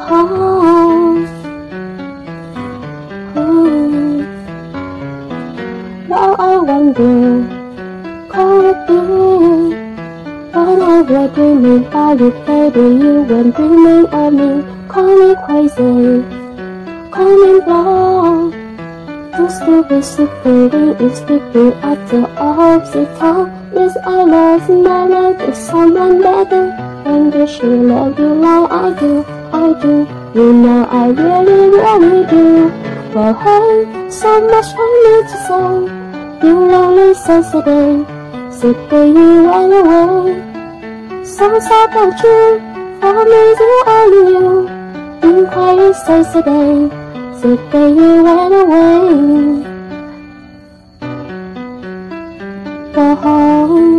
Now I wonder, could it be when I was dreaming about you, baby, you weren't dreaming of me? Call me crazy, call me blind. Too stupid, stupid, it's stupid after all the time. Yes, I lost my life to someone better. And does she love you like I do? I do. You know I really, really do. Well, hey, so much I need to say. You lonely sensitive, sick that you went away. So sad about you, for me you only you. Been quiet sensitive, sick that you went away. Oh,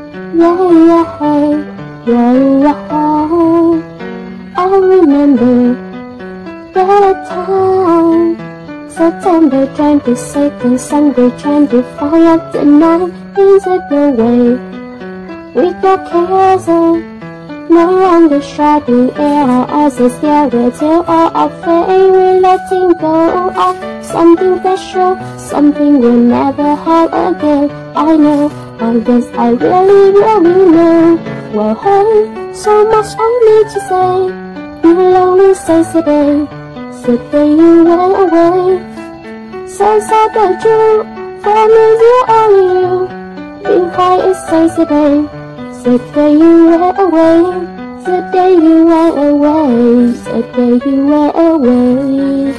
yeah. I remember that time. September 22nd, Sunday 25th, the night is a good way. We got cancer, no longer shouting air. Our eyes are scared till all our fame. We're letting go of something special, something we'll never have again. I know, I guess I really, really know. Well, hey, so much I need to say. You lonely sensitive, sick that you went away. So sad about you, for me you only you. Been quiet sensitive, sick that you went away. Sick that you went away, sick that you went away.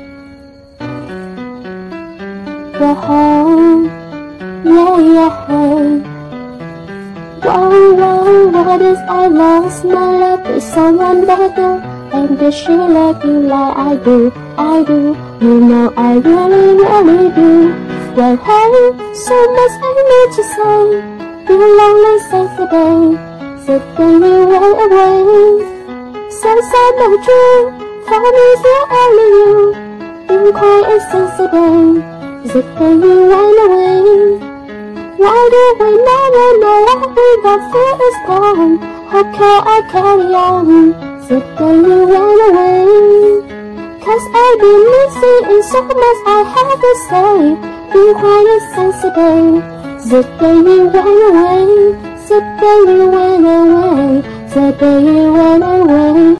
What is I lost my love to someone better? And does she love you like I do? I do. You know I really, really do. Well, hey, so much I need to say. You lonely sensitive, sick that you went away. So sad about you, for me you only you. Been quiet sensitive, sick that you went away. Why do we never know what we got for is gone? How can I carry on? Sick that you went away. Cause I've been missing in so much I have to say. Be quiet sensitive, sick that you went away. Sick that you went away, sick that you went away.